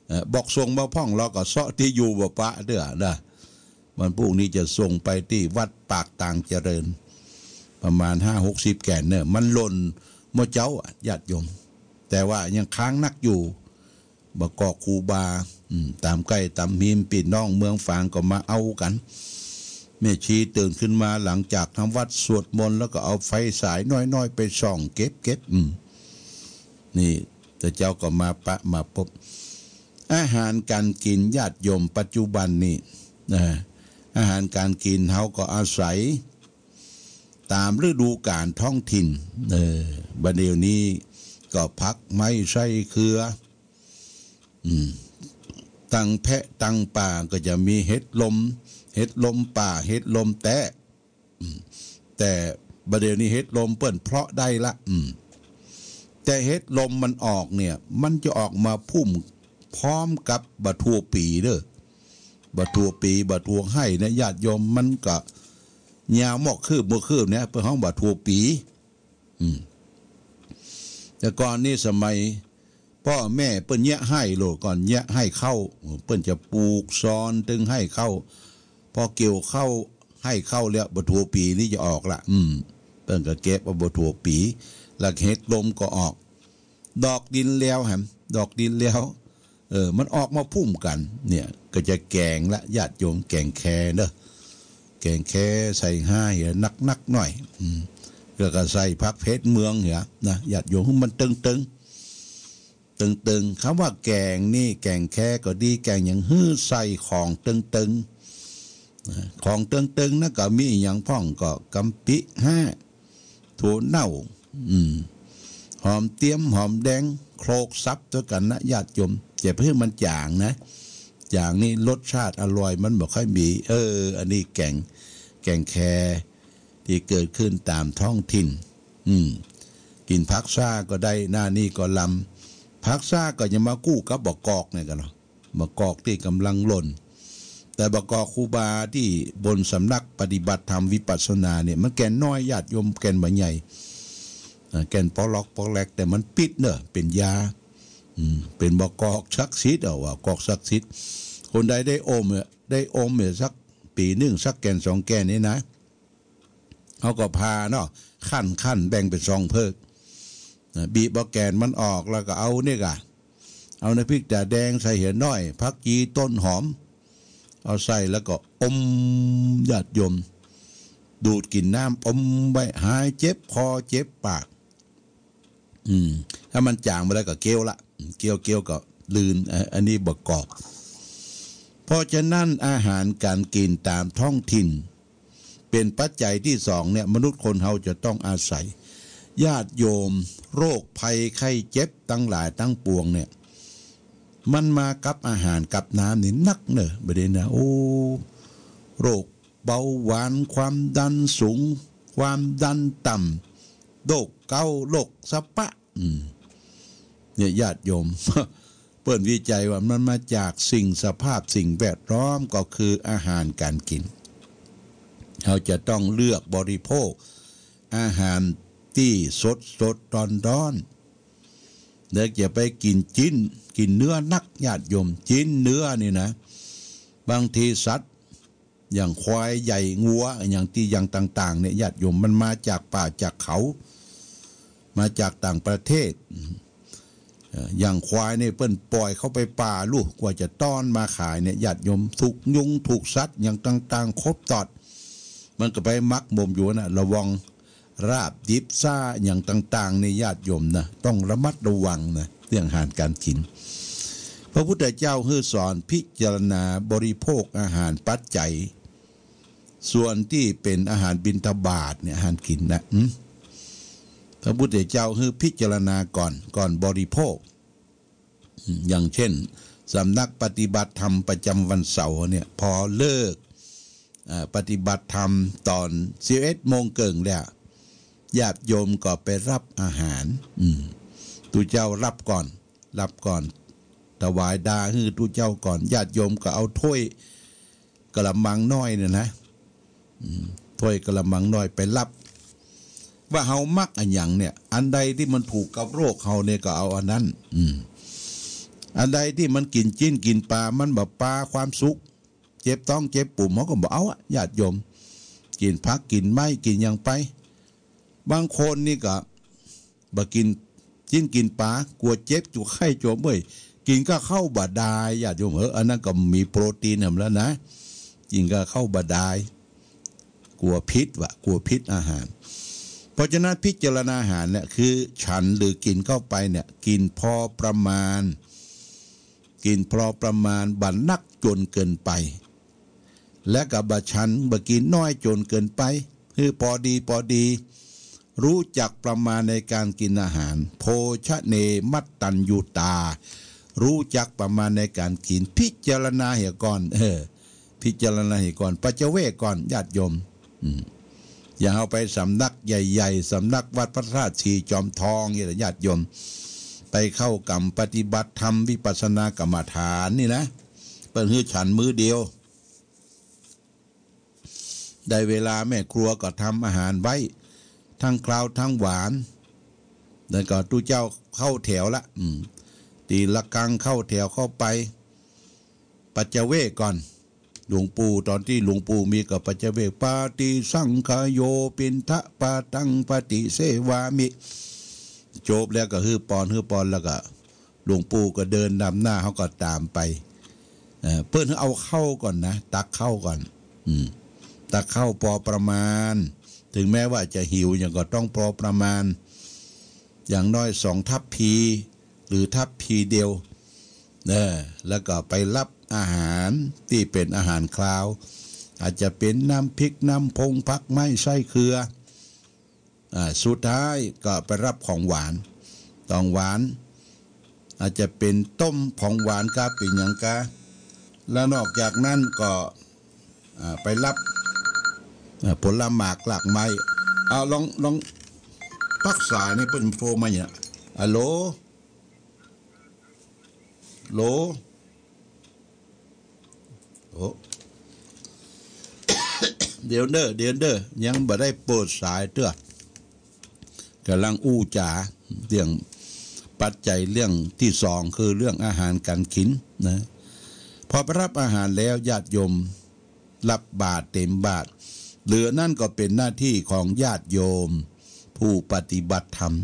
บอกส่งบ่พ่องเราก็เสาะที่อยู่บ่ปะเด้อนะวันพรุ่งนี้จะส่งไปที่วัดปากต่างเจริญประมาณห้าหกสิบแก่นเนี่ยมันหล่นมอเจ้าญาติโยมแต่ว่ายังค้างนักอยู่บกอกคูบาตามใกล้ตามหิมปีน้องเมืองฝางก็มาเอากันแม่ชีตื่นขึ้นมาหลังจากทำวัดสวดมนต์แล้วก็เอาไฟสายน้อยๆไปส่องเก็บเก็บนี่แต่เจ้าก็มาปะมาพบอาหารการกินญาติโยมปัจจุบันนี่นะอาหารการกินเขาก็อาศัยตามฤดูกาลท้องถิ่นเออบัดเดี๋ยวนี้ก็พักไม้ไส้เครืออืมตังแพะตังป่าก็จะมีเห็ดลมเห็ดลมป่าเห็ดลมแตะแต่บัดเดี๋ยวนี้เห็ดลมเปิ้นเพราะได้ละอืมแต่เห็ดลมมันออกเนี่ยมันจะออกมาพุ่มพร้อมกับบะทัวปีเด้อบะทัวปีบะทัวให้เนี่ยญาติโยมมันก็ยาวหมอกคืบบ่คืบเนี่ยเปิ้นห้องบะทัวปีอืมแต่ก่อนนี่สมัยพ่อแม่เปิ้นแยะให้โลก่อนแยะให้เข้าเปิ้นจะปลูกซ้อนตึงให้เข้าพอเกี่ยวเข้าให้เข้าแล้วบะทัวปีนี่จะออกละอืมเปิ้นก็เก็บเอาบะทัวปีแล้วเห็ดลมก็ออกดอกดินแล้วแหมดอกดินแล้วเออมันออกมาพุ่มกันเนี่ยก็จะแกงละญาติโยมแกงแคเด้อแกงแคใส่ห้าเหี่ยนักๆหน่อยอืมแล้วก็ใส่ผักเพชรเมืองเหี่ยนะญาติโยมให้มันตึงๆตึงๆคำว่าแกงนี่แกงแคก็ดีแกงอย่างฮื้อใส่ของตึงๆของตึงๆนะก็มีอย่างพ่องก็กำปิห้าถั่วเน่าอืมหอมเตี้ยมหอมแดงโครกซับด้วยกันนะญาติโยมอย่าเพิ่งมันจางนะจางนี่รสชาติอร่อยมันบอกค่อยมีเอออันนี้แกงแกงแคที่เกิดขึ้นตามท้องถิ่นอืมกินผักซ่าก็ได้หน้านี่ก็ลำผักซ่าก็จะมากู้กับบะกอกเนี่ยกันเนาะบะกอกที่กำลังหล่นแต่บะกอกครูบาที่บนสำนักปฏิบัติธรรมวิปัสสนาเนี่ยมันแก่นน้อยญาติโยมแก่นบ่ใหญ่แก่นปอล็อกปอแลกแต่มันปิดเนอะเป็นยาเป็นบกอกชักซิดเอาว่ากอกชักซิดคนใดได้อมเนี่ยได้อมเนี่ยสักปีหนึ่งสักแก่นสองแก่นนี่นะเขาก็พาเนาะขั้นขั้นแบ่งเป็นสองเพิกบีบแกนมันออกแล้วก็เอาเนี่ยกะเอาในพริกแต่แดงใส่เหี่ยน้อยผักจีต้นหอมเอาใส่แล้วก็อมญาติโยมดูดกินน้ำอมไปหายเจ็บคอเจ็บปากอืมถ้ามันจางไปแล้วก็เกลียวละเกลียวเกลียวก็ลืนอันนี้บกกอกเพราะฉะนั้นอาหารการกินตามท้องถิ่นเป็นปัจจัยที่สองเนี่ยมนุษย์คนเราจะต้องอาศัยญาติโยมโรคภัยไข้เจ็บตั้งหลายตั้งปวงเนี่ยมันมากับอาหารกับน้ำนี่นักเนอะประเด็นนะโอ้โรคเบาหวานความดันสูงความดันต่ำโรคเกาต์โรคสะปะเนี่ยญาติโยม เปิดวิจัยว่ามันมาจากสิ่งสภาพสิ่งแวดล้อมก็คืออาหารการกินเราจะต้องเลือกบริโภคอาหารที่สดสดร้อนร้อนเด็กอย่าไปกินจิ้นกินเนื้อนักญาติโยมจิ้นเนื้อนี่นะบางทีสัตว์อย่างควายใหญ่งัวอย่างที่อย่างต่างๆเนี่ยญาติโยมมันมาจากป่าจากเขามาจากต่างประเทศอย่างควายเนี่ยเปิ้นปล่อยเข้าไปป่าลูกกว่าจะต้อนมาขายเนี่ยญาติโยมถูกยุงถูกสัตว์อย่างต่างๆครบตอดมันก็ไปมักบ่มอยู่นะระวังราบดิบซ่าอย่างต่างๆในญาติโยมนะต้องระมัดระวังนะเรื่องอาหารการกินพระพุทธเจ้าให้สอนพิจารณาบริโภคอาหารปัจจัยส่วนที่เป็นอาหารบิณฑบาตเนี่ยอาหารกินนะพระพุทธเจ้าให้พิจารณาก่อนก่อนบริโภคอย่างเช่นสำนักปฏิบัติธรรมประจำวันเสาร์เนี่ยพอเลิกปฏิบัติธรรมตอนสิบเอ็ดโมงเกิงแล้วญาติโยมก็ไปรับอาหารตุเจ้ารับก่อนรับก่อนถวายดาฮือตุเจ้าก่อนญาติโยมก็เอาถ้วยกระมังน้อยเนี่ยนะถ้วยกระมังน้อยไปรับว่าเฮามักอันอย่างเนี่ยอันใดที่มันถูกกับโรคเฮาเนี่ยก็เอาอันนั้นอันใดที่มันกินจิ้นกินปลามันแบบปลาความสุขเจ็บต้องเจ็บปุ่มเขาก็บอกเอาอะญาติโยมกินพักกินไม้กินยังไปบางคนนี่ก็บ่กินจิ้นกินปลากลัวเจ็บจุกไข้โจมเว้ยกินก็เข้าบาดายญาติโยมเอออันนั้นก็มีโปรตีนแล้วนะกินก็เข้าบาดายกลัวพิษวะกลัวพิษอาหารเพราะฉะนั้นพิจารณาอาหารเนี่ยคือฉันหรือกินเข้าไปเนี่ยกินพอประมาณกินพอประมาณบันนักจนเกินไปและกับบะฉันบะกินน้อยจนเกินไปคือพอดีพอดีรู้จักประมาณในการกินอาหารโภชเนมัตตัญญูตารู้จักประมาณในการกินพิจารณาเหตุก่อนเออพิจารณาเหตุก่อนปัจเจเวกก่อนญาติโยมอย่าเอาไปสำนักใหญ่ๆสำนักวัดพระธาตุชีจอมทองนี่แหละญาติโยมไปเข้ากรรมปฏิบัติธรรมวิปัสสนากรรมฐานนี่นะเปิดหื้อฉันมือเดียวได้เวลาแม่ครัวก็ทำอาหารไว้ทั้งคราวทั้งหวานแล้วก็ตู้เจ้าเข้าแถวละตีละกังเข้าแถวเข้าไปปัจเจเวกก่อนหลวงปู่ตอนที่หลวงปู่มีกับปัจเจเวกปาติสังขโยปินทะปาตังปฏิเสวามิจบแล้วก็ฮือปอนฮือปอนแล้วก็หลวงปู่ก็เดินนำหน้าเขาก็ตามไปเปิ้นเอาเข้าก่อนนะตักเข้าก่อนตักเข้าพอประมาณถึงแม้ว่าจะหิวอย่างก็ต้องพอประมาณอย่างน้อยสองทัพพีหรือทัพพีเดียวเนอแล้วก็ไปรับอาหารที่เป็นอาหารคลาวอาจจะเป็นน้ำพริกน้ำพงผักไม้ไส้เคืออ่าสุดท้ายก็ไปรับของหวานของหวานอาจจะเป็นต้มของหวานกาปิ่งยังกาแล้วนอกจากนั้นก็ไปรับผลหมากหลากไม้เอาลองลองปักสายนี่เป็นโฟมาเนี่ยฮัลโหลโหลโอ้เดี๋ยวเด้อเดี๋ยวเด้อยังบ่ได้เปิดสายเด้อกำลังอู้จ๋าเรื่องปัจจัยเรื่องที่สองคือเรื่องอาหารการกินนะพอไปรับอาหารแล้วญาติโยมรับบาตรเต็มบาตรเหลือนั่นก็เป็นหน้าที่ของญาติโยมผู้ปฏิบัติธรรม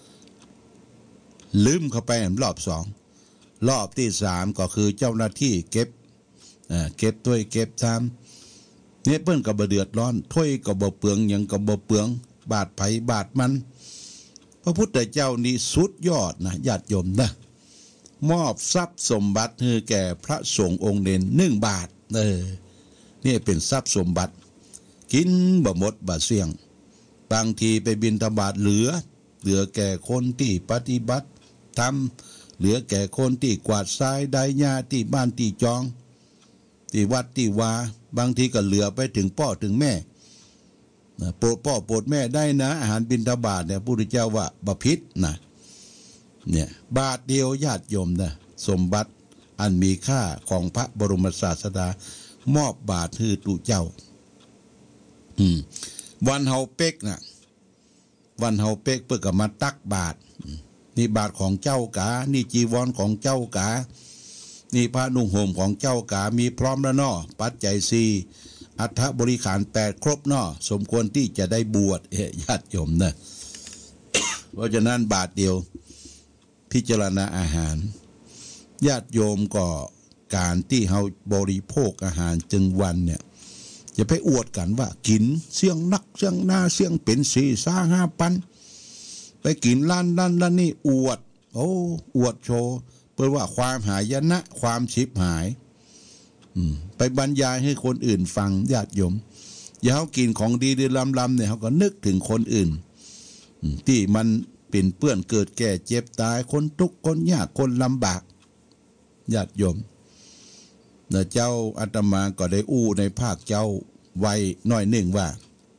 ลืมเข้าไปรอบสองรอบที่สามก็คือเจ้าหน้าที่เก็บเก็บถ้วยเก็บชามเนี่ยเปิ้นก็บ่เดือดร้อนถ้วยก็บ่เปลืองหยังก็บ่เปลืองบาทไผบาทมันพระพุทธเจ้านี่สุดยอดนะญาติโยมนะมอบทรัพย์สมบัติให้แก่พระสงฆ์องค์เด่นหนึ่งบาทเออนี่เป็นทรัพย์สมบัติกินบ่หมดบ่เสี่ยงบางทีไปบิณฑบาตเหลือเหลือแก่คนที่ปฏิบัติธรรมเหลือแก่คนที่กวาดทรายไดหญ้าที่บ้านที่จองที่วัดที่วาบางทีก็เหลือไปถึงพ่อถึงแม่โปรดพ่อโปรดแม่ได้นะอาหารบิณฑบาตเนี่ยพระพุทธเจ้าว่าบาพิษนะเนี่ยบาทเดียวญาติโยมนะสมบัติอันมีค่าของพระบรมศาสดามอบบาทให้ตุเจ้าอืมวันเฮาเป๊กนะวันเฮาเป๊กเพื่อกับมาตักบาทนี่บาทของเจ้ากานี่จีวรของเจ้ากานี่พระนุ่งห่มของเจ้ากามีพร้อมแล้วเนาะปัจจัยสี่อัฐบริขารแปดครบเนาะสมควรที่จะได้บวชเฮ้ญาติโยมนะ เพราะฉะนั้นบาทเดียวพิจารณาอาหารญาติโยมก็การที่เฮาบริโภคอาหารจึงวันเนี่ยจะไปอวดกันว่ากินเสี่ยงนักเสี่ยงหน้าเสี่ยงเป็นสี่สาห้าปันไปกินร้านนั้นร้านนี้อวดโอ้อวดโชว์เพื่อว่าความหายนะความชิบหายไปบรรยายให้คนอื่นฟังญาติโยมอย่าเขากินของดีดีลำๆเนี่ยเขาก็นึกถึงคนอื่นที่มันเป็นเปื้อนเกิดแก่เจ็บตายคนทุกข์คนยากคนลำบากญาติโยมแล้วเจ้าอาตมาก็ได้อู้ในภาคเจ้าไว้น้อยหนึ่งว่า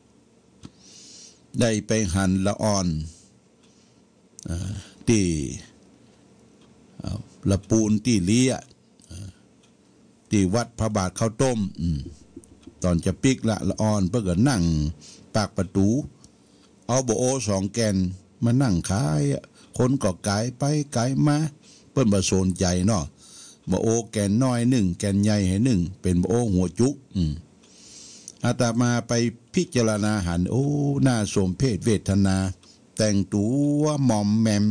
ได้ไปหั่นละอ่อนที่ละปูนที่เลี้ยที่วัดพระบาทข้าวต้มตอนจะปิกละละอ่อนเพื่อก็นั่งปากประตูเอาโบโอสองแกนมานั่งขายคนก็ไกลไปไกลมาเปิ้นบ่สนใจเนาะบ่โอแกนน้อยหนึ่งแกนใหญ่ให้หนึ่งเป็นบ่โอหัวจุอืมอาตมาไปพิจารณาหันโอ้น่าสมเพชเวทนาแต่งตัวหม่อมแมม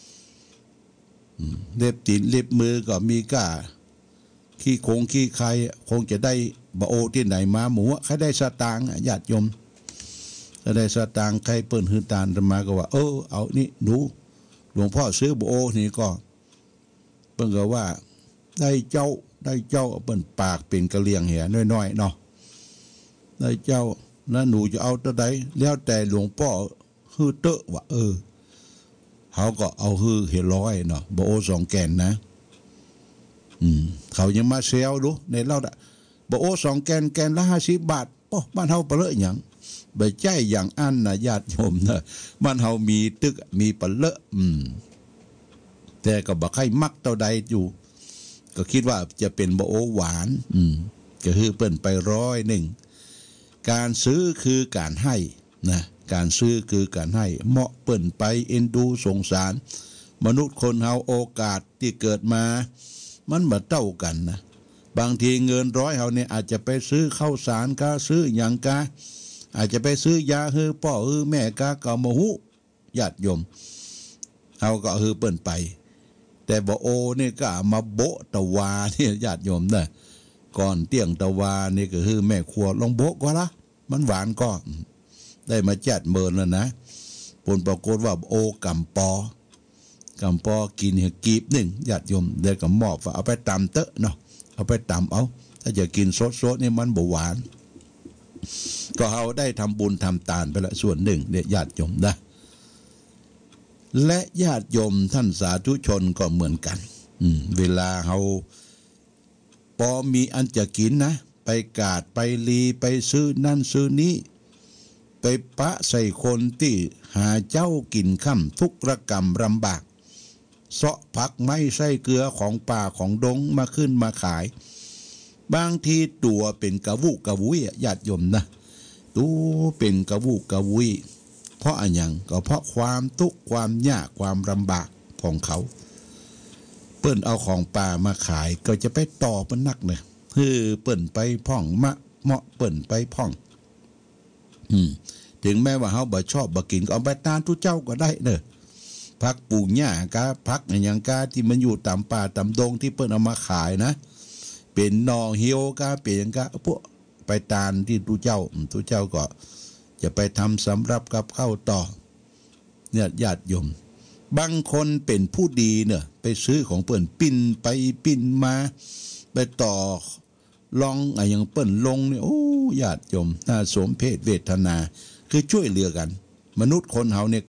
เล็บตีนเล็บมือก็มีก้าขี้โคงขี้ใครคงจะได้บ่โอที่ไหนมาหมูใครได้สตางค์ญาติโยมถ้าได้สตางค์ใครเปิ้นหือตาลมาก็ว่าเออเอานี่หนูหลวงพ่อซื้อบ่โอนี่ก็เปิ้นก็ว่าได้เจ้าได้เจ้าเปิ้นปากเป็นกระเลียงแหน้อยๆเนาะได้เจ้าแล้วหนูจะเอาเท่าใดแล้วแต่หลวงพ่อฮือเตอะว่าเออเขาก็เอาฮือเฮร้อยเนาะบ่โอสองแกนนะอืมเขายังมาเซลดูในเล่าดะบ่โอสองแกนแกนละห้าสิบบาทป้อบ้านเฮาเปเลอะหยังใบใจอย่างอันนะญาติโยมนะบ้านเฮามีตึกมีเปเลอะอืมแต่ก็บ่ใครมักเท่าใดอยู่ก็คิดว่าจะเป็นบ่โอหวานอืมก็คือเปิ้นไปร้อยหนึ่งการซื้อคือการให้นะการซื้อคือการให้เหมาะเปิ้นไปเอ็นดูสงสารมนุษย์คนเฮาโอกาสที่เกิดมามันบ่เท่ากันนะบางทีเงินร้อยเฮาเนี่ยอาจจะไปซื้อข้าวสารกาซื้อหยังกาอาจจะไปซื้อยาฮือพ่อฮือแม่กาก็บ่ฮู้ญาติโยมเฮาก็ฮือเปิ้นไปแต่บ่โอนี่ก็มาโบะตะวาเนี่ยญาติโยมนะก่อนเตียงตะวานี่ก็คือแม่ครัวลองโบะก็ละมันหวานก็ได้มาจัดเมินแล้วนะผลปรากฏว่าโอกำปอกำปอกินกีบหนึ่งญาติโยมเด็กก็มอบว่าเอาไปตำเตอะเนาะเอาไปตำเอาถ้าจะกินสดๆนี่มันบ่หวานก็เอาได้ทำบุญทำทานไปละส่วนหนึ่งเนี่ยญาติโยมนะและญาติโยมท่านสาธุชนก็เหมือนกันอืมเวลาเขาพอมีอันจะกินนะไปกาดไปลีไปซื้อนั่นซื้อนี้ไปปะใส่คนที่หาเจ้ากินค่ำทุกระกรรมลำบากเสาะผักไม้ไส้เกลือของป่าของดงมาขึ้นมาขายบางทีตัวเป็นกระวุกระวุยญาติโยมนะตัวเป็นกระวุกระวุยเพราะอะไรอย่างก็เพราะความทุกข์ความยากความลำบากของเขาเปิ้นเอาของป่ามาขายก็จะไปต่อมันนักเลยคือเปิ้นไปพ่องมะเหมาะเปิ้นไปพ่องอืมถึงแม้ว่าเฮาบ่ชอบบ่กินก็เอาไปตานทุเจ้าก็ได้เด้อผักปูหญ้ากาผักอย่างกาที่มันอยู่ตามป่าตามดงที่เปิ้นเอามาขายนะเป็นนอเหี่ยวกาเป็นอย่างกาพวกไปตานที่ทุเจ้าทุเจ้าก็จะไปทำสำรับกับข้าวต่อเนี่ยญาติโยมบางคนเป็นผู้ดีเนี่ยไปซื้อของเปิ้นปิ้นไปปิ้นมาไปต่อลองอะไรอย่างเปิ้นลงเนี่ยโอ้ญาติโยมน่าสมเพชเวทนาคือช่วยเหลือกันมนุษย์คนเฮาเนี่ย